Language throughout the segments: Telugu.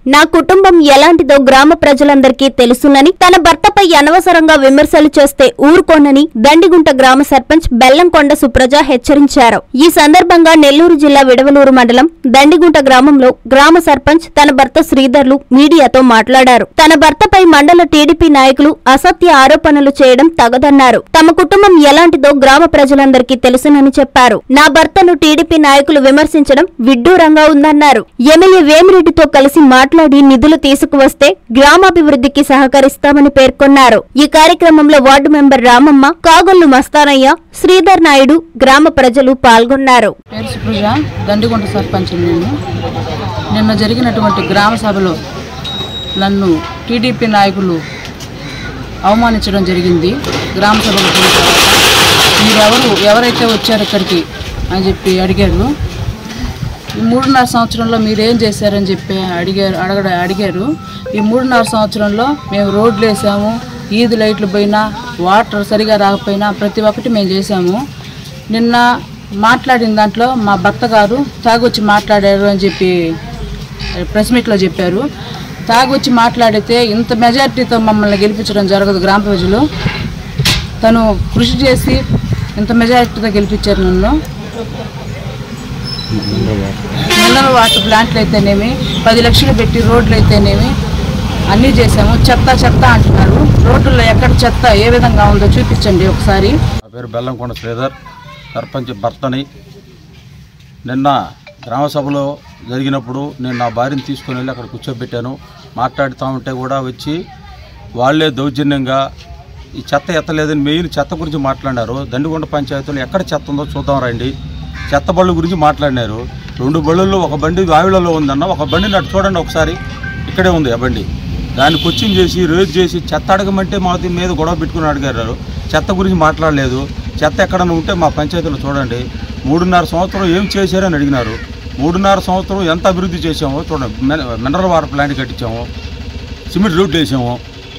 నా కుటుంబం ఎలాంటిదో గ్రామ ప్రజలందరికీ తెలుసునని, తన భర్తపై అనవసరంగా విమర్శలు చేస్తే ఊరుకోనని దండిగుంట గ్రామ సర్పంచ్ బెల్లంకొండ సుప్రజ హెచ్చరించారు. ఈ సందర్భంగా నెల్లూరు జిల్లా విడవలూరు మండలం దండిగుంట గ్రామంలో గ్రామ సర్పంచ్ తన భర్త శ్రీధర్లు మీడియాతో మాట్లాడారు. తన భర్తపై మండల టీడీపీ నాయకులు అసత్య ఆరోపణలు చేయడం తగదన్నారు. తమ కుటుంబం ఎలాంటిదో గ్రామ ప్రజలందరికీ తెలుసునని చెప్పారు. నా భర్తను టీడీపీ నాయకులు విమర్శించడం విడ్డూరంగా ఉందన్నారు. ఎమ్మెల్యే వేమిరెడ్డితో కలిసి మాట్లాడి నిధులు తీసుకువస్తే గ్రామాభివృద్ధికి సహకరిస్తామని పేర్కొన్నారు. ఈ కార్యక్రమంలో వార్డు మెంబర్ రామమ్మ, కాగొల్లు మస్తానయ్య, శ్రీధర్ నాయుడు, గ్రామ ప్రజలు పాల్గొన్నారు. దండిగుంట సర్పంచ్. నిన్న జరిగినటువంటి గ్రామ సభలో నన్ను టీడీపీ నాయకులు అవమానించడం జరిగింది. గ్రామ సభలో ఎవరైతే వచ్చారు ఇక్కడికి అని చెప్పి అడిగారు. ఈ 3.5 సంవత్సరంలో మీరేం చేశారని చెప్పి అడిగారు. ఈ 3.5 సంవత్సరంలో మేము రోడ్లు వేసాము, ఈది లైట్లు పోయినా, వాటర్ సరిగా రాకపోయినా ప్రతి ఒక్కటి మేము చేసాము. నిన్న మాట్లాడిన దాంట్లో మా భర్త గారు తాగొచ్చి మాట్లాడారు అని చెప్పి ప్రెస్ మీట్లో చెప్పారు. తాగొచ్చి మాట్లాడితే ఇంత మెజారిటీతో మమ్మల్ని గెలిపించడం జరగదు. గ్రామ ప్రజలు తను కృషి చేసి ఇంత మెజారిటీతో గెలిపించారు నన్ను. మినరల్ వాటర్ ప్లాంట్లు అయితేనేమి, 10 లక్షలు పెట్టి రోడ్లు అయితేనేమి అన్నీ చేసాము. చెత్త అంటున్నారు. రోడ్లలో ఎక్కడ చెత్త ఏ విధంగా ఉందో చూపించండి ఒకసారి. నా పేరు బెల్లంకొండ శ్రీధర్, సర్పంచ్ భర్తని. నిన్న గ్రామ సభలో జరిగినప్పుడు నేను నా భార్యను తీసుకుని వెళ్ళి అక్కడ కూర్చోబెట్టాను. మాట్లాడుతూ ఉంటే కూడా వచ్చి వాళ్ళే దౌర్జన్యంగా ఈ చెత్త ఎత్తలేదని మెయిన్ చెత్త గురించి మాట్లాడారు. దండిగుంట పంచాయతీలో ఎక్కడ చెత్త ఉందో చూద్దాం రండి. చెత్త బళ్ళు గురించి మాట్లాడినారు. 2 బళ్ళల్లో ఒక బండి వావిలలో ఉందన్న, ఒక బండిని అటు చూడండి ఒకసారి, ఇక్కడే ఉంది ఆ బండి. దాన్ని క్వశ్చన్ చేసి రేజ్ చేసి చెత్త అడగమంటే మా మీద గొడవ పెట్టుకుని అడిగారు. చెత్త గురించి మాట్లాడలేదు. చెత్త ఎక్కడన్నా ఉంటే మా పంచాయతీలో చూడండి. 3.5 సంవత్సరం ఏం చేశారని అడిగినారు. 3.5 సంవత్సరం ఎంత అభివృద్ధి చేసామో చూడండి. మినరల్ వాటర్ ప్లాంట్ కట్టించాము, సిమెంట్ రోడ్లు వేసాము,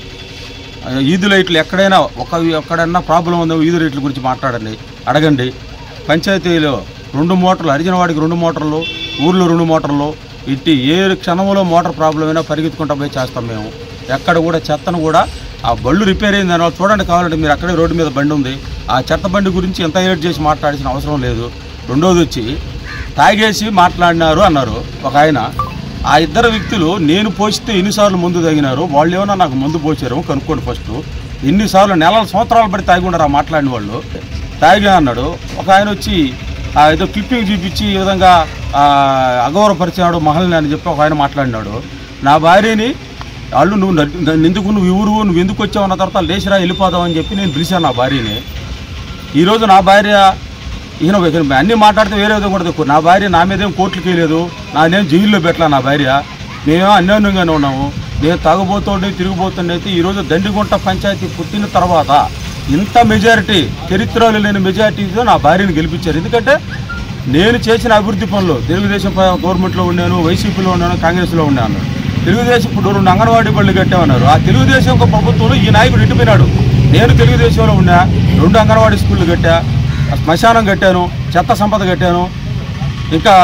ఈది లైట్లు ఎక్కడైనా ప్రాబ్లం ఉందో ఈది లైట్ల గురించి మాట్లాడండి, అడగండి. పంచాయతీలో 2 మోటార్లు, అరిజనవాడికి 2 మోటార్లు, ఊర్లో 2 మోటార్లు, ఇట్టి ఏ క్షణంలో మోటార్ ప్రాబ్లం అయినా పరిగెత్తుకుంటా పోయి చేస్తాం మేము. ఎక్కడ కూడా చెత్తను కూడా ఆ బళ్ళు రిపేర్ అయింది అని చూడండి. కావాలంటే మీరు అక్కడే రోడ్డు మీద బండి ఉంది. ఆ చెత్త బండి గురించి ఎంత ఏడ్ చేసి మాట్లాడాల్సిన అవసరం లేదు. రెండోది వచ్చి తాగేసి మాట్లాడినారు అన్నారు ఒక ఆయన. ఆ ఇద్దరు వ్యక్తులు నేను పోసితే ఎన్నిసార్లు మందు తాగినారు, వాళ్ళు ఏమన్నా నాకు మందు పోసారు కనుక్కోండి ఫస్ట్. ఎన్నిసార్లు నెలల సంవత్సరాలు బట్టి తాగి ఉండరు ఆ మాట్లాడిన వాళ్ళు. తాగా అన్నాడు. ఒక ఆయన వచ్చి ఏదో క్లిప్పింగ్ చూపించి ఈ విధంగా అగౌరవపరిచాడు మహల్ని అని చెప్పి ఒక ఆయన మాట్లాడినాడు. నా భార్యని వాళ్ళు నువ్వు ఎందుకు వచ్చావు అన్న తర్వాత లేచిరా వెళ్ళిపోదాం అని చెప్పి నేను పిలిచాను నా భార్యని. ఈరోజు నా భార్య ఈయన అన్నీ మాట్లాడితే వేరే విధంగా కూడా నా భార్య నా మీదేం కోర్టుకి వెళ్ళలేదు, నానేం జైల్లో పెట్టలా. నా భార్య మేమేమో అన్యోన్యంగానే ఉన్నాము. నేను తాగుబోతుండే తిరిగిపోతుండే అయితే ఈరోజు దండిగుంట పంచాయతీ పుట్టిన తర్వాత ఇంత మెజారిటీ, చరిత్రలో లేని మెజారిటీతో నా భార్యను గెలిపించారు. ఎందుకంటే నేను చేసిన అభివృద్ధి పనులు తెలుగుదేశం గవర్నమెంట్లో ఉన్నాను, వైసీపీలో ఉన్నాను, కాంగ్రెస్లో ఉన్నాను. తెలుగుదేశం ఇప్పుడు 2 అంగన్వాడీ బళ్ళు కట్టామన్నారు. ఆ తెలుగుదేశం ప్రభుత్వంలో ఈ నాయకుడు ఇటుపోయినాడు. నేను తెలుగుదేశంలో ఉన్నా, 2 అంగన్వాడీ స్కూళ్ళు కట్టా, శ్మశానం కట్టాను, చెత్త సంపద కట్టాను, ఇంకా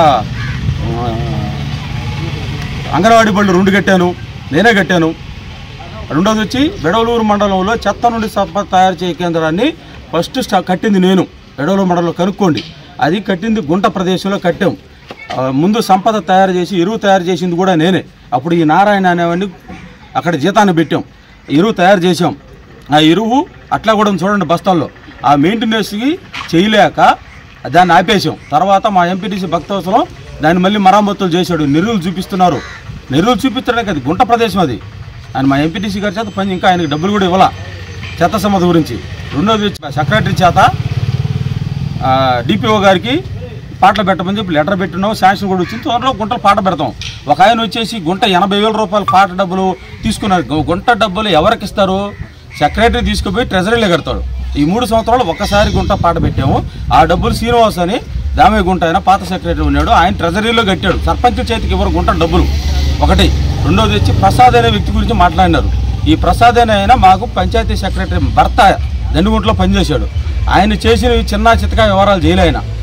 అంగన్వాడీ బళ్ళు 2 కట్టాను, నేనే కట్టాను. రెండోది వచ్చి విడవలూరు మండలంలో చెత్త నుండి సంపద తయారు చేయ కేంద్రాన్ని ఫస్ట్ కట్టింది నేను. విడవలూరు మండలంలో కనుక్కోండి. అది కట్టింది గుంట ప్రదేశంలో కట్టాం. ముందు సంపద తయారు చేసి ఎరువు తయారు చేసింది కూడా నేనే. అప్పుడు ఈ నారాయణ అనేవాడిని అక్కడ జీతాన్ని పెట్టాం, ఎరువు తయారు చేసాం. ఆ ఎరువు అట్లా కూడా చూడండి బస్తాల్లో. ఆ మెయింటెనెన్స్కి చేయలేక దాన్ని ఆపేసాం. తర్వాత మా ఎంపీటీసీ భక్తవసరం దాన్ని మళ్ళీ మరమ్మతులు చేశాడు. నెరువులు చూపిస్తున్నారు. నెరువులు చూపించడానికి అది గుంట ప్రదేశం. అది ఆయన మా ఎంపీటీసీ గారి చేత పని, ఇంకా ఆయనకి డబ్బులు కూడా ఇవ్వాల చెత్త సంపద గురించి. రెండోది సెక్రటరీ చేత డిపిఓ గారికి పాటలు పెట్టమని చెప్పి లెటర్ పెట్టినాం. శాంక్షన్ కూడా వచ్చింది. త్వరలో గుంటలు పాట పెడతాం. ఒక ఆయన వచ్చేసి గుంట 80,000 రూపాయలు పాట డబ్బులు తీసుకున్నారు. గుంట డబ్బులు ఎవరికి ఇస్తారు? సెక్రటరీ తీసుకుపోయి ట్రెజరీలో కడతాడు. ఈ 3 సంవత్సరాలు ఒక్కసారి గుంట పాట పెట్టాము. ఆ డబ్బులు శ్రీనివాస్ అని దామే గుంట ఆయన పాత సెక్రటరీ ఉన్నాడు, ఆయన ట్రెజరీలో కట్టాడు. సర్పంచ్ చేతికి ఎవరు గుంట డబ్బులు ఒకటి. రెండోది వచ్చి ప్రసాద్ అనే వ్యక్తి గురించి మాట్లాడినారు. ఈ ప్రసాద్ అనే ఆయన మాకు పంచాయతీ సెక్రటరీ భర్త దండిగుంటలో పనిచేశాడు. ఆయన చేసిన చిన్న చితకా వ్యవహారాలు చేయలే. ఆయన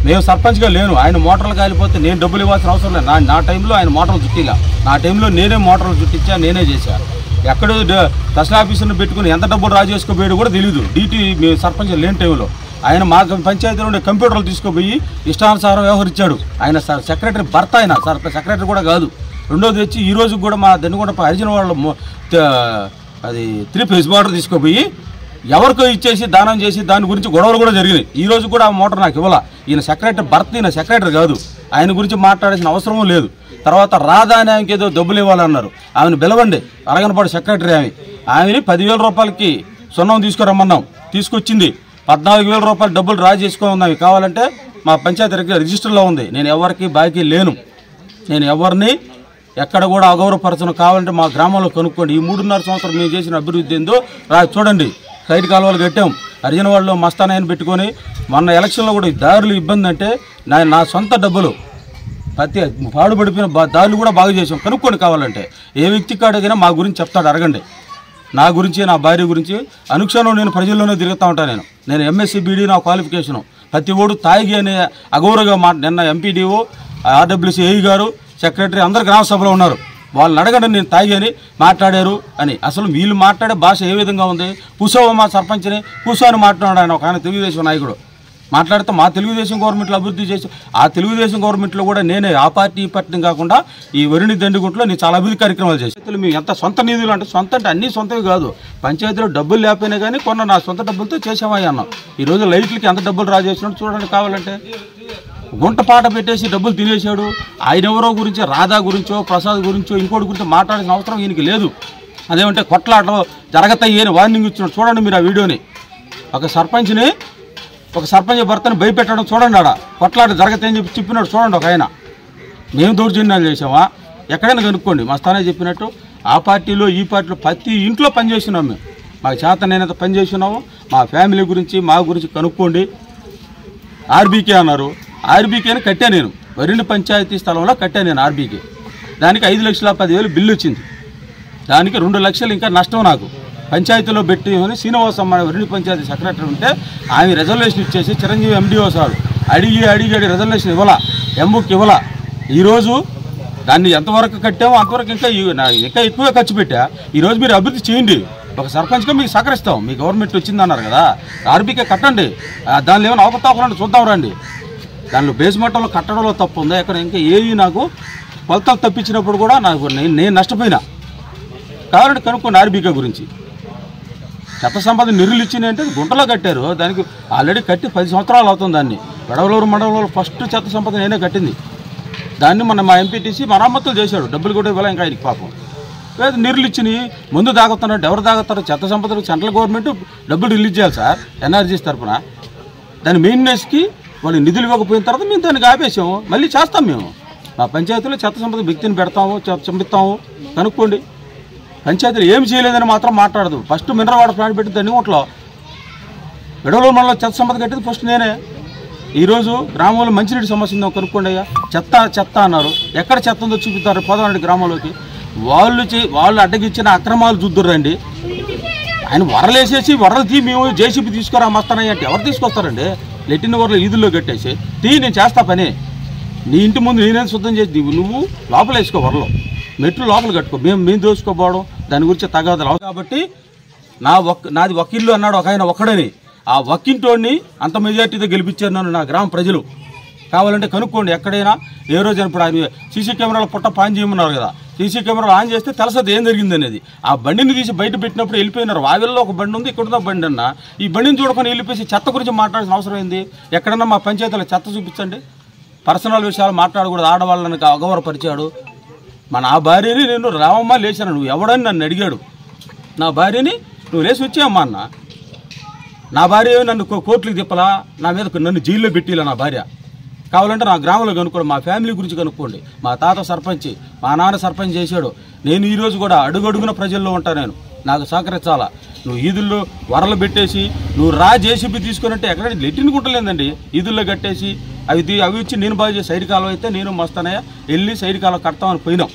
మేము సర్పంచ్గా లేను, ఆయన మోటార్లు కాలిపోతే నేను డబ్బులు ఇవ్వాల్సిన అవసరం లేదు. నా టైంలో ఆయన మోటార్లు చుట్టిలా, నా టైంలో నేనే మోటార్లు చుట్టించా, నేనే చేశాను. ఎక్కడో తహసీల్ ఆఫీసర్ని పెట్టుకుని ఎంత డబ్బులు రా చేసుకోపోయాడు కూడా తెలియదు. డీటీ మేము సర్పంచ్ లేని టైంలో ఆయన మా పంచాయతీలో ఉండే కంప్యూటర్లు తీసుకుపోయి ఇష్టానుసారం వ్యవహరించాడు. ఆయన సెక్రటరీ భర్త, ఆయన సెక్రటరీ కూడా కాదు. రెండోది వచ్చి ఈ రోజు కూడా మా దెన్నుకొండ హరిజన వాళ్ళు అది 3 ఫేజ్ మోటార్ తీసుకుపోయి ఎవరికో ఇచ్చేసి దానం చేసి దాని గురించి గొడవలు కూడా జరిగినాయి. ఈ రోజు కూడా ఆ మోటార్ నాకు ఇవ్వాల. ఈయన సెక్రటరీ భర్త, ఈయన సెక్రటరీ కాదు. ఆయన గురించి మాట్లాడాల్సిన అవసరం లేదు. తర్వాత రాధా అని ఆమెకి ఏదో డబ్బులు ఇవ్వాలన్నారు. ఆమెను పిలవండి, అరగనపాడు సెక్రటరీ ఆమెని 10,000 రూపాయలకి సున్నం తీసుకురమ్మన్నాం, తీసుకొచ్చింది. 14,000 రూపాయలు డబ్బులు రా చేసుకోమన్నాం. కావాలంటే మా పంచాయతీ రిజిస్టర్లో ఉంది. నేను ఎవరికి బాకీ లేను, నేను ఎవరిని ఎక్కడ కూడా అగౌరవపరచను. కావాలంటే మా గ్రామంలో కనుక్కోండి. ఈ 3.5 సంవత్సరం మేము చేసిన అభివృద్ధి ఏందో చూడండి. సైడ్ కాలువలు కట్టాం, హరిజన వాళ్ళు మస్తానాయని పెట్టుకొని. మొన్న ఎలక్షన్లో కూడా దారులు ఇబ్బంది అంటే నా సొంత డబ్బులు ప్రతి పాడుపడిపోయిన దారులు కూడా బాగు చేసాం. కనుక్కోండి, కావాలంటే ఏ వ్యక్తి కాడైనా మా గురించి చెప్తాడు, అడగండి. నా గురించి, నా భార్య గురించి అనుక్షణం నేను ప్రజల్లోనే తిరుగుతూ ఉంటాను. నేను ఎంఎస్సీ బీడీ నా క్వాలిఫికేషను. ప్రతి ఓడు తాగి అనే అగౌరవంగా నిన్న ఎంపీడీఓ, ఆర్డబ్ల్యూసీ ఏఈ గారు, సెక్రటరీ అందరు గ్రామ సభలో ఉన్నారు. వాళ్ళని అడగండి నేను తాగి అని మాట్లాడారు అని. అసలు వీళ్ళు మాట్లాడే భాష ఏ విధంగా ఉంది? కూసోవ మా సర్పంచ్ని కూసోని మాట్లాడాడు ఆయన, ఒక ఆయన తెలుగుదేశం నాయకుడు మాట్లాడితే. మా తెలుగుదేశం గవర్నమెంట్లో అభివృద్ధి చేసి, ఆ తెలుగుదేశం గవర్నమెంట్లో కూడా నేనే ఆ పార్టీ ఈ పార్టీని కాకుండా ఈ వరిని దండుగుంట్లో నేను చాలా అభివృద్ధి కార్యక్రమాలు చేశాను. మేము ఎంత సొంత నిధులు అంటే సొంత అంటే అన్నీ సొంతవి కాదు, పంచాయతీలో డబ్బులు లేకపోయినా కానీ కొన్న నా సొంత డబ్బులతో చేసామని అన్నాం. ఈరోజు లైట్లకి ఎంత డబ్బులు రా చేసినట్టు చూడండి. కావాలంటే గుంట పాట పెట్టేసి డబ్బులు తినేసాడు. ఆయన ఎవరో గురించి, రాధా గురించో ప్రసాద్ గురించో ఇంకోటి గురించి మాట్లాడాల్సిన అవసరం ఈయనకి లేదు. అదేమంటే కొట్లాటలో జరగతాయి అని వార్నింగ్ ఇచ్చినాడు. చూడండి మీరు ఆ వీడియోని. ఒక సర్పంచ్ భర్తని భయపెట్టడం చూడండి. ఆడ కొట్లాట జరగతాయని చెప్పి చెప్పినాడు చూడండి ఒక ఆయన. మేము దౌర్జన్యాలు చేసామా? ఎక్కడైనా కనుక్కోండి. మా స్థానే చెప్పినట్టు ఆ పార్టీలో ఈ పార్టీలో ప్రతి ఇంట్లో పనిచేస్తున్నాం మేము. మాకు చేత నేనంత పని చేస్తున్నాము. మా ఫ్యామిలీ గురించి, మా గురించి కనుక్కోండి. ఆర్బీకే అన్నారు, ఆర్బీకేని కట్టా నేను. వరిని పంచాయతీ స్థలంలో కట్టా నేను ఆర్బీకే. దానికి 5,10,000 బిల్లు వచ్చింది. దానికి 2 లక్షలు ఇంకా నష్టం నాకు. పంచాయతీలో పెట్టి శ్రీనివాసమ్మ వరిని పంచాయతీ సెక్రటరీ ఉంటే ఆమె రిజర్వేషన్ ఇచ్చేసి చిరంజీవి ఎండిఓ సార్ అడిగి రిజర్వేషన్ ఇవ్వాలా, ఎంబుక్ ఇవ్వాలా. ఈరోజు దాన్ని ఎంతవరకు కట్టామో అంతవరకు ఇంకా ఎక్కువే ఖర్చు పెట్టా. ఈరోజు మీరు అభివృద్ధి చేయండి. ఒక సర్పంచ్గా మీకు సహకరిస్తాం. మీ గవర్నమెంట్ వచ్చిందన్నారు కదా, ఆర్బీకే కట్టండి. దానిలో ఏమైనా అవకతవకలు చూద్దాం రండి. దానిలో బేస్ మట్టంలో కట్టడంలో తప్పు ఉందా? ఎక్కడ ఇంకా ఏవి నాకు కొలతలు తప్పించినప్పుడు కూడా నేను నష్టపోయినా. కావాలంటే కనుక్కోండి ఆర్బీకే గురించి. చెత్త సంపద నిరులు ఇచ్చినాయి అంటే గుంటలో కట్టారు. దానికి ఆల్రెడీ కట్టి 10 సంవత్సరాలు అవుతుంది. దాన్ని వెడవలూరు మండలంలో ఫస్ట్ చెత్త సంపద నేనే కట్టింది. దాన్ని మా ఎంపీటీసీ మరమ్మతులు చేశాడు. డబ్బులు కూడా ఇవ్వాలి ఇంకా ఆయనకి పాపం. లేదు నిరులు ఇచ్చినాయి ముందు తాగుతున్నట్టు ఎవరు తాగుతారు? చెత్త సంపదకు సెంట్రల్ గవర్నమెంట్ డబ్బులు రిలీజ్ చేయాలి సార్, ఎన్ఆర్జీస్ తరఫున. దాని మెయింటెనెన్స్కి వాళ్ళు నిధులు ఇవ్వకపోయిన తర్వాత మేము దానికి ఆపేసాము. మళ్ళీ చేస్తాం మేము. మా పంచాయతీలో చెత్త సంపద వ్యక్తిని పెడతాము, చంపిస్తాము. కనుక్కోండి. పంచాయతీలు ఏమి చేయలేదని మాత్రం మాట్లాడదు. ఫస్ట్ మినరల్ వాటర్ ప్లాంట్ పెట్టి దన్నిగుంటలో వెడవలూరు మండలంలో చెత్త సంపద కట్టింది ఫస్ట్ నేనే. ఈరోజు గ్రామంలో మంచినీటి సమస్య ఉందో కనుక్కోండి అయ్యా. చెత్త అన్నారు. ఎక్కడ చెత్త ఉందో చూపిస్తారు. పోదామండి గ్రామంలోకి. వాళ్ళు అడ్డగిచ్చిన అక్రమాలు చూద్దురండి. ఆయన వరలేసేసి వరలు మేము జేసీబీ తీసుకురా మస్తానయ్య అంటే ఎవరు తీసుకొస్తారండి? లెట్టిన వరలు ఈదుల్లో కట్టేసి నేను చేస్తా పని. నీ ఇంటి ముందు నేనేం శుద్ధం చేసి నువ్వు లోపల వేసుకో, వరలో మెట్లు లోపల కట్టుకో. మేము దోసుకోపోవడం దాని గురించి తగాదలు. కాబట్టి నాది వకీళ్ళు అన్నాడు ఒక ఆయన ఒక్కడని. ఆ వకీంటోడిని అంత మెజార్టీతో గెలిపించారు నన్ను నా గ్రామ ప్రజలు. కావాలంటే కనుక్కోండి. ఎక్కడైనా ఏ రోజు ఇప్పుడు ఆయన సీసీ కెమెరాలు పుట్ట పాన్ చేయమన్నారు కదా, సీసీ కెమెరాలు ఆన్ చేస్తే తెలుసది ఏం జరిగింది అనేది. ఆ బండిని తీసి బయట పెట్టినప్పుడు వెళ్ళిపోయినారు. వావిల్లో ఒక బండి ఉంది, ఇక్కడ బండి అన్న. ఈ బండిని చూడకొని వెళ్ళిపోయి చెత్త గురించి మాట్లాడాల్సిన అవసరం ఏంది? ఎక్కడన్నా మా పంచాయతీలో చెత్త చూపించండి. పర్సనల్ విషయాలు మాట్లాడకూడదు. ఆడవాళ్ళని అగౌరవపరిచాడు. నా భార్యని నేను రావమ్మ లేచాను, నువ్వు ఎవడని నన్ను అడిగాడు. నా భార్యని నువ్వు లేచి వచ్చావమ్మా అన్న. నా భార్య నన్ను కోర్టులకు తిప్పలా, నా మీద నన్ను జైల్లో పెట్టిలా నా భార్య. కావాలంటే నా గ్రామంలో కనుక్కోండి. మా ఫ్యామిలీ గురించి కనుక్కోండి. మా తాత సర్పంచ్, మా నాన్న సర్పంచ్ చేశాడు. నేను ఈరోజు కూడా అడుగడుగున ప్రజల్లో ఉంటాను. నేను నాకు సహకరించాలా. నువ్వు ఈదుల్లో వరలు పెట్టేసి నువ్వు జేసీబీ తీసుకున్నట్టే ఎక్కడ లెట్టిన గుంటలేదండి. ఈదుల్లో కట్టేసి అవి ఇచ్చి నేను బాగా చేసి సైడ్ కాలం అయితే నేను మస్తానయ్య వెళ్ళి సైడ్ కాలం కడతామని పోయినాం.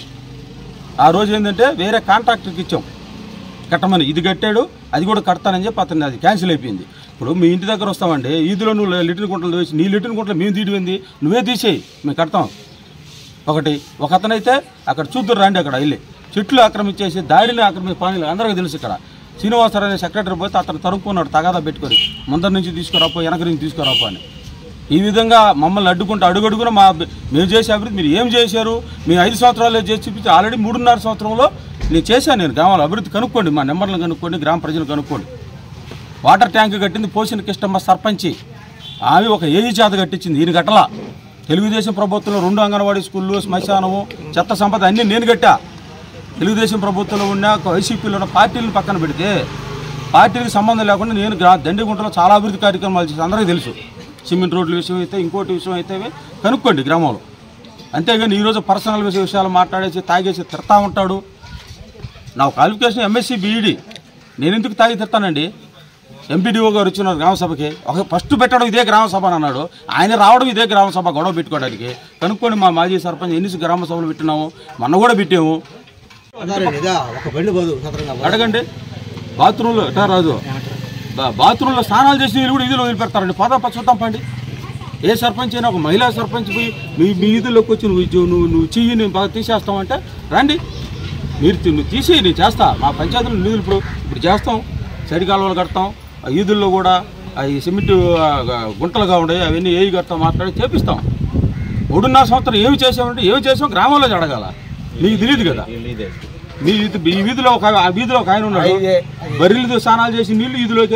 ఆ రోజు ఏంటంటే వేరే కాంట్రాక్టర్కి ఇచ్చాం కట్టమని. ఇది కట్టాడు, అది కూడా కడతానని చెప్పి అతను అది క్యాన్సిల్ అయిపోయింది. ఇప్పుడు మీ ఇంటి దగ్గర వస్తామండి, ఈదులో నువ్వు లిటిన్ గుంటలు తీసి నీ లిటిన్ గుంటలు మేము తీయడింది, నువ్వే తీసేయి, మేము కడతాం. ఒక అతనైతే అక్కడ చూద్దరు రండి, అక్కడ వెళ్ళి చెట్లు ఆక్రమించేసి దాడిని పానీలు అందరికీ తెలుసు. ఇక్కడ శ్రీనివాసరావు అనే సెక్రటరీ పోతే అతను తరుముకున్నాడు తగాదా పెట్టుకొని, ముందర నుంచి తీసుకురాపో వెనక నుంచి తీసుకురాపో అని. ఈ విధంగా మమ్మల్ని అడ్డుకుంటూ అడుగడుగున మేము చేసే అభివృద్ధి మీరు ఏం చేశారు, మేము 5 సంవత్సరాలు చేసి చూపించి ఆల్రెడీ 3.5 సంవత్సరంలో నేను చేశాను. నేను గ్రామాల అభివృద్ధి కనుక్కోండి, మా నెంబర్లను కనుక్కోండి, గ్రామ ప్రజలు కనుక్కోండి. వాటర్ ట్యాంక్ కట్టింది పోసిన కిష్టమ్మ సర్పంచి, ఆమె ఒక ఏజీ చేత కట్టించింది, ఈయన గట్టలా. తెలుగుదేశం ప్రభుత్వంలో 2 అంగన్వాడీ స్కూళ్ళు, శ్మశానము, చెత్త సంపద అన్నీ నేను కట్టా. తెలుగుదేశం ప్రభుత్వంలో ఉన్న వైసీపీలో ఉన్న పార్టీలను పక్కన పెడితే పార్టీలకు సంబంధం లేకుండా నేను దండిగుంటలో చాలా అభివృద్ధి కార్యక్రమాలు చేసి అందరికీ తెలుసు. సిమెంట్ రోడ్ల విషయం అయితే ఇంకోటి విషయం అయితే కనుక్కోండి గ్రామంలో. అంతేగాని ఈరోజు పర్సనల్ విషయాలు మాట్లాడేసి తాగేసి తిడతా ఉంటాడు. నా క్వాలిఫికేషన్ MSc BEd, నేను ఎందుకు తాగి తిడతానండి? ఎంపీడీఓ గారు వచ్చినారు గ్రామసభకి, ఫస్ట్ పెట్టడం ఇదే గ్రామసభ అని అన్నాడు, ఆయన రావడం ఇదే గ్రామసభ గొడవ పెట్టుకోవడానికి. కనుక్కొని మా మాజీ సర్పంచ్ ఎన్ని గ్రామసభలు పెట్టినాము, మొన్న కూడా పెట్టాము. అడగండి, బాత్రూంలో ఎట్లా రాదు, బాత్రూంలో స్నానాలు చేసి వీళ్ళు కూడా ఇదిలో వదిలిపెడతారండి. చూద్దాం పండి. ఏ సర్పంచ్ అయినా ఒక మహిళా సర్పంచ్ పోయి మీ ఈదుల్లోకి వచ్చి నువ్వు చెయ్యి నేను బాగా తీసేస్తామంటే రండి, నువ్వు తీసేయి, నేను చేస్తా. మా పంచాయతీలో నిధులు ఇప్పుడు చేస్తాం, సైడ్ కాలువలు కడతాం, ఈదుల్లో కూడా ఈ సిమెంట్ గుంటలుగా ఉన్నాయి అవన్నీ ఏవి కడతాం, మాట్లాడి చేపిస్తాం. 3.5 సంవత్సరం ఏమి చేసామంటే ఏమి చేసాం గ్రామంలో అడగాల, నీకు తెలియదు కదా. మీ ఈ వీధిలో ఆ వీధిలో ఒక ఆయన ఉన్నాడు, బర్రెలతో స్నానాలు చేసి నీళ్ళు ఈదులోకి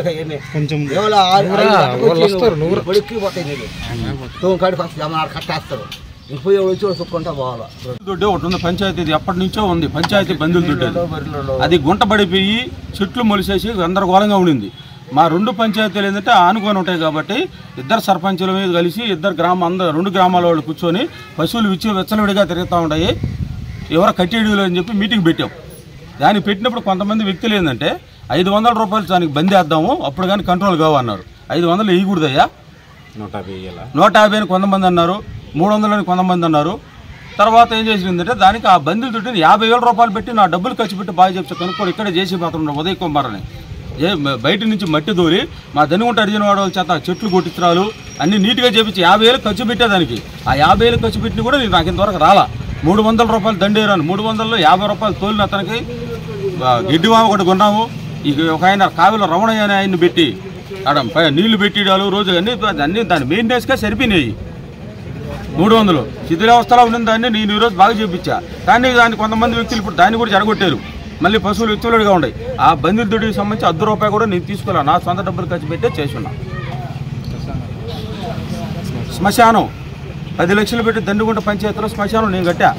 దొడ్డే ఒకటి ఉంది పంచాయతీ, ఎప్పటి నుంచో ఉంది పంచాయతీ బంధువుల దొడ్డే. అది గుంట పడిపోయి చెట్లు మొలిసేసి గందరగోళంగా ఉండింది. మా 2 పంచాయతీలు ఏంటంటే ఆనుకొని ఉంటాయి కాబట్టి ఇద్దరు సర్పంచుల మీద కలిసి ఇద్దరు అందరూ 2 గ్రామాల వాళ్ళు కూర్చొని పశువులు వెచ్చలవిడిగా తిరుగుతూ ఉంటాయి, ఎవరో కట్టేడులు అని చెప్పి మీటింగ్ పెట్టాం. దానికి పెట్టినప్పుడు కొంతమంది వ్యక్తులు ఏంటంటే 500 రూపాయలు దానికి బంద్ వేద్దాము, అప్పుడు కానీ కంట్రోల్ కావన్నారు. 500 వేయకూడదయ్యా, 150 అని కొంతమంది అన్నారు, 300 అని కొంతమంది అన్నారు. తర్వాత ఏం చేసిందంటే దానికి ఆ బంధువులు చుట్టూ 50,000 రూపాయలు పెట్టి నా డబ్బులు ఖర్చు పెట్టి బాగా చెప్తా కనుక్కోండి. ఇక్కడే చేసి పాత్ర ఉదయ్ కుమార్ అని బయట నుంచి మట్టి దూరి మా దనిగుంట అడిగిన వాడు చేత చెట్లు కొట్టించరాలు అన్నీ నీట్గా చేపించి 50,000 ఖర్చు పెట్టేదానికి. ఆ 50,000 ఖర్చు పెట్టిన కూడా నేను నాకు ఇంతవరకు రాలా. 300 రూపాయలు దండేరాను, 300లో 50 రూపాయలు తోలిన అతనికి గిడ్డివామ ఒకటి కొన్నాము. ఇక ఒక ఆయన కావిలో రమణయ్య అని ఆయన్ని పెట్టి ఆడ నీళ్లు పెట్టిడాలు రోజు అన్నీ దాని మెయింటెనెన్స్గా సరిపోయినాయి. 300 శిథిలావస్థలో ఉన్న దాన్ని నేను ఈరోజు బాగా చూపించా. కానీ దాన్ని కొంతమంది వ్యక్తులు ఇప్పుడు దాన్ని కూడా జరగొట్టారు. మళ్ళీ పశువులు వ్యక్తులుగా ఉన్నాయి. ఆ బంధువుడికి సంబంధించి 10 రూపాయలు కూడా నేను తీసుకోలే, నా సొంత డబ్బులు ఖర్చు పెట్టే చేసుకున్నా. శ్మశానం 10 లక్షలు పెట్టి దండుగుంట పంచాయతీలో శ్మశానం నేను కట్టా.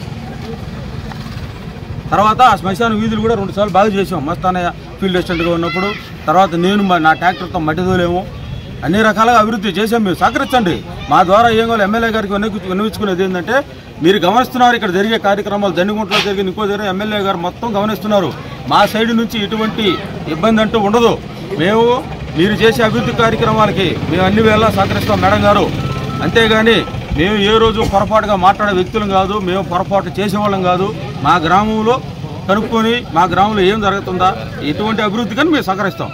తర్వాత ఆ శ్మశానం వీధులు కూడా 2 సార్లు బాగా చేసాం మస్తానయ్య ఫీల్డ్ అసిస్టెంట్గా ఉన్నప్పుడు. తర్వాత నేను నా ట్రాక్టర్తో మట్టి తోలేము, అన్ని రకాలుగా అభివృద్ధి చేసాం. మీరు సహకరించండి. మా ద్వారా ఏం కావాలి ఎమ్మెల్యే గారికి విన్నవించుకునేది ఏంటంటే మీరు గమనిస్తున్నారు ఇక్కడ జరిగే కార్యక్రమాలు, దండిగుంటలో జరిగే ఇంకో జరిగే ఎమ్మెల్యే గారు మొత్తం గమనిస్తున్నారు. మా సైడ్ నుంచి ఎటువంటి ఇబ్బంది అంటూ ఉండదు. మీరు చేసే అభివృద్ధి కార్యక్రమాలకి మేము అన్ని వేళ సహకరిస్తాం మేడం గారు. అంతేగాని మేము ఏ రోజు పొరపాటుగా మాట్లాడే వ్యక్తులం కాదు, మేము పొరపాటు చేసేవాళ్ళం కాదు. మా గ్రామంలో కనుక్కొని మా గ్రామంలో ఏం జరుగుతుందా ఎటువంటి అభివృద్ధి కానీ మేము సహకరిస్తాం.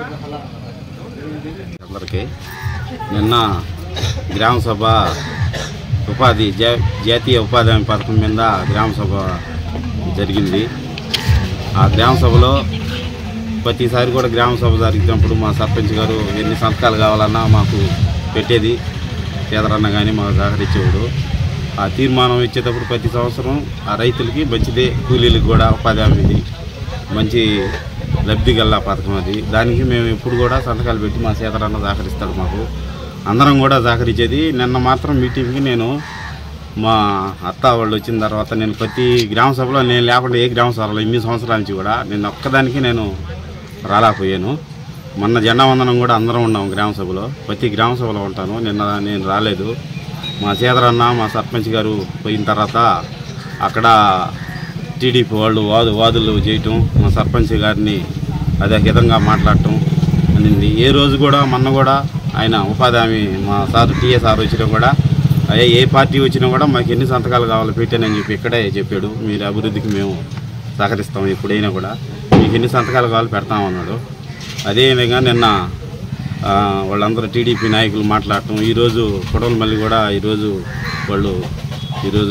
అందరికీ నిన్న గ్రామసభ జాతీయ ఉపాధి హామీ పథకం మీద గ్రామసభ జరిగింది. ఆ గ్రామసభలో ప్రతిసారి కూడా గ్రామసభ జరిగినప్పుడు మా సర్పంచ్ గారు ఎన్ని సంతకాలు కావాలన్నా మాకు పెట్టేది, పేదరన్న కానీ మాకు సహకరించేవాడు. ఆ తీర్మానం ఇచ్చేటప్పుడు ప్రతి సంవత్సరం ఆ రైతులకి మంచిదే, కూలీలకు కూడా ఉపాధి హామీది మంచి లబ్ధి గల పథకం అది. దానికి మేము ఎప్పుడు కూడా సంతకాలు పెట్టి మా సీతారాన్న సహకరిస్తాడు, మాకు అందరం కూడా సహకరించేది. నిన్న మాత్రం మీటింగ్కి నేను మా అత్త వాళ్ళు వచ్చిన తర్వాత నేను ప్రతి గ్రామ సభలో నేను లేకుండా ఏ గ్రామ సభలో 8 సంవత్సరాల నుంచి కూడా నేను ఒక్కదానికి నేను రాలేకపోయాను. మొన్న జెండా వందనం కూడా అందరం ఉన్నాము గ్రామ సభలో, ప్రతి గ్రామ సభలో ఉంటాను. నిన్న నేను రాలేదు. మా సీతారాన్న మా సర్పంచ్ గారు పోయిన తర్వాత అక్కడ టీడీపీ వాళ్ళు వాదులు చేయటం, మా సర్పంచ్ గారిని అదే విధంగా మాట్లాడటం అనింది. ఏ రోజు కూడా మొన్న కూడా ఆయన ఉపాధి హామీ మా సార్ టీఏ సార్ వచ్చినా కూడా ఏ పార్టీ వచ్చినా కూడా మాకు ఎన్ని సంతకాలు కావాలో పెట్టానని చెప్పి ఇక్కడే చెప్పాడు. మీరు అభివృద్ధికి మేము సహకరిస్తాం, ఎప్పుడైనా కూడా మీకు ఎన్ని సంతకాలు కావాలో పెడతామన్నాడు. అదేవిధంగా నిన్న వాళ్ళందరూ టీడీపీ నాయకులు మాట్లాడటం, ఈరోజు కొడవలమల్లి కూడా ఈరోజు వాళ్ళు ఈరోజు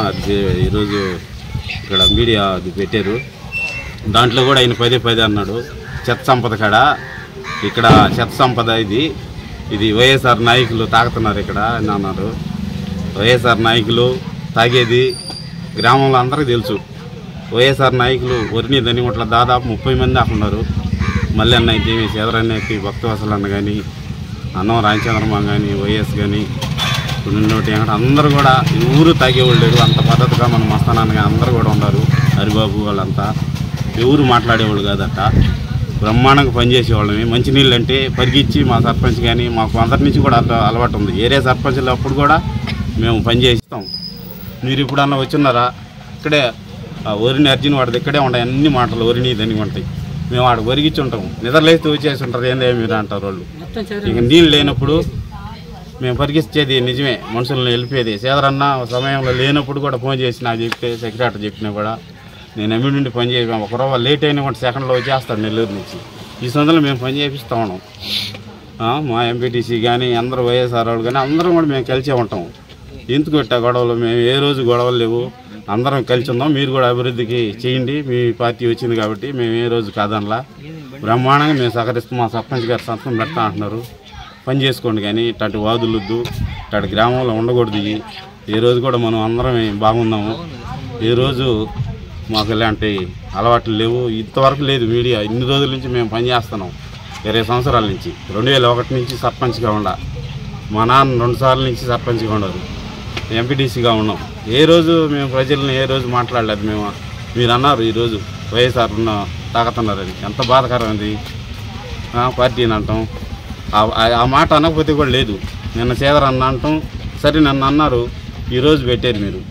ఇక్కడ మీడియా అది పెట్టారు. దాంట్లో కూడా ఆయన పదే అన్నాడు, చెత్త సంపద కాడ ఇక్కడ చెత్త సంపద ఇది వైఎస్ఆర్ నాయకులు తాగుతున్నారు ఇక్కడ అని అన్నారు. వైఎస్ఆర్ నాయకులు తాగేది గ్రామంలో అందరికీ తెలుసు. వైఎస్ఆర్ నాయకులు వరిని దనిగుంట్ల దాదాపు 30 మంది దాకా ఉన్నారు. మళ్ళీ అన్న అయితే సేదరన్నకి భక్తవసలు అన్న కానీ, అన్నం రామచంద్రమ్మ కానీ, వైఎస్ కానీ, నోటి అందరూ కూడా ఎవరు తాగేవాళ్ళు లేరు. అంత పద్ధతిగా మన మస్తానాన్న కానీ అందరూ కూడా ఉన్నారు. హరిబాబు వాళ్ళంతా ఎవరు మాట్లాడేవాళ్ళు కాదట. బ్రహ్మాండంగా పనిచేసేవాళ్ళని. మంచినీళ్ళు అంటే పరిగిచ్చి మా సర్పంచ్ కానీ మాకు అందరి నుంచి కూడా అలవాటు ఉంది. ఏరే సర్పంచ్లు అప్పుడు కూడా మేము పనిచేస్తాం. మీరు ఇప్పుడన్నా వచ్చిన్నారా? ఇక్కడే వరిని అర్జున్ వాడిది ఇక్కడే ఉంటాయి అన్ని మాటలు, వరిని దానికి ఉంటాయి. మేము వాడికి వరిగిచ్చి ఉంటాము. నిద్రలేస్తే వచ్చేసి ఉంటారు. ఏందే మీరు అంటారు వాళ్ళు. ఇక నీళ్ళు లేనప్పుడు మేము పరిగిచ్చేది నిజమే, మనుషులను వెళ్ళిపోయేది. సేదరన్న సమయంలో లేనప్పుడు కూడా ఫోన్ చేసి నాకు చెప్తే, సెక్రటరీ చెప్పినా కూడా నేను ఎమ్మిడి నుండి పని చేసాం. ఒక రోజు లేట్ అయినా కూడా సెకండ్లో వచ్చేస్తాడు నెల్లూరు నుంచి. ఈ సందులో మేము పని చేపిస్తూ ఉన్నాం. మా ఎంపీటీసీ కానీ అందరూ వైఎస్ఆర్ వాళ్ళు కానీ అందరం కూడా మేము కలిసే ఉంటాం. ఎందుకు పెట్టా గొడవలు? మేము ఏ రోజు గొడవలు లేవు. అందరం కలిసి ఉందాం. మీరు కూడా అభివృద్ధికి చేయండి. మీ పార్టీ వచ్చింది కాబట్టి మేము ఏ రోజు కాదనలా. బ్రహ్మాండంగా మేము సహకరిస్తాం. మా సర్పంచ్ గారు సంతకం పెడతా అంటున్నారు. పని చేసుకోండి కానీ ఇట్లాంటి వాదులొద్దు, ఇట్లాంటి గ్రామంలో ఉండకూడదు. ఏ రోజు కూడా మనం అందరం బాగున్నాము. ఏ రోజు మాకు ఇలాంటి అలవాట్లు లేవు. ఇంతవరకు లేదు మీడియా. ఇన్ని రోజుల నుంచి మేము పనిచేస్తున్నాం. 20 సంవత్సరాల నుంచి. 2001 నుంచి సర్పంచ్గా ఉండ. మా నాన్న 2 సార్లు నుంచి సర్పంచ్గా ఉండరు. ఎంపీటీసీగా ఉన్నాం. ఏ రోజు మేము ప్రజలను ఏ రోజు మాట్లాడలేదు. మేము మీరు అన్నారు ఈరోజు వైఎస్ఆర్ తాగుతున్నారని. ఎంత బాధకరమైంది. పార్టీని అంటాం. ఆ మాట అనకపోతే కూడా లేదు. నిన్న సేదర్ అన్న అంటాం. సరే నన్ను అన్నారు, ఈరోజు పెట్టారు మీరు.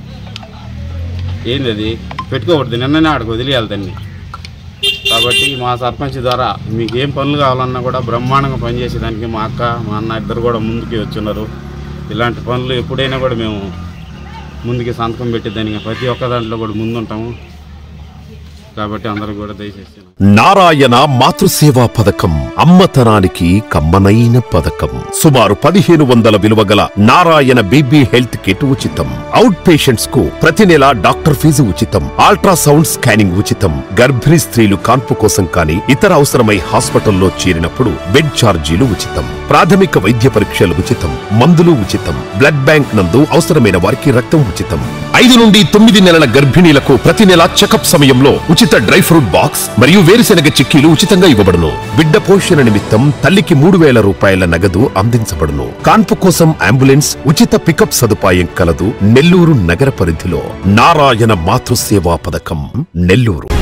ఏంది అది? పెట్టుకోకూడదు. నిన్ననే ఆడకు వదిలేయాలి దాన్ని. కాబట్టి మా సర్పంచ్ ద్వారా మీకు ఏం పనులు కావాలన్నా కూడా బ్రహ్మాండంగా పనిచేసేదానికి మా అక్క మా అన్న ఇద్దరు కూడా ముందుకి వచ్చున్నారు. ఇలాంటి పనులు ఎప్పుడైనా కూడా మేము ముందుకి సంతకం పెట్టేదానికి ప్రతి ఒక్క దాంట్లో కూడా ముందుంటాము. కాబట్టి అందరూ కూడా దయచేసి నారాయణ మాతృసేవా పథకం అమ్మతనానికి కమ్మనైన పథకం. సుమారు 1500 విలువ గల నారాయణ బేబీ హెల్త్ కిట్ ఉచితం. అవుట్ పేషెంట్స్ కు ప్రతి నెల డాక్టర్ ఫీజు ఉచితం. అల్ట్రాసౌండ్ స్కానింగ్ ఉచితం. గర్భిణీ స్త్రీలు కాన్పు కోసం కానీ ఇతర అవసరమై హాస్పిటల్లో చేరినప్పుడు బెడ్ ఛార్జీలు ఉచితం. ప్రాథమిక వైద్య పరీక్షలు ఉచితం. మందులు ఉచితం. బ్లడ్ బ్యాంక్ నందు అవసరమైన వారికి రక్తం ఉచితం. 5 నుండి 9 నెలల గర్భిణీలకు ప్రతి నెల చెకప్ సమయంలో ఉచిత డ్రై ఫ్రూట్ బాక్స్ మరియు వేరుశెనగ చిక్కీలు ఉచితంగా ఇవ్వబడును. బిడ్డ పోషణ నిమిత్తం తల్లికి 3000 రూపాయల నగదు అందించబడును. కాన్పు కోసం అంబులెన్స్ ఉచిత పికప్ సదుపాయం కలదు. నెల్లూరు నగర పరిధిలో నారాయణ మాతృసేవా పథకం, నెల్లూరు.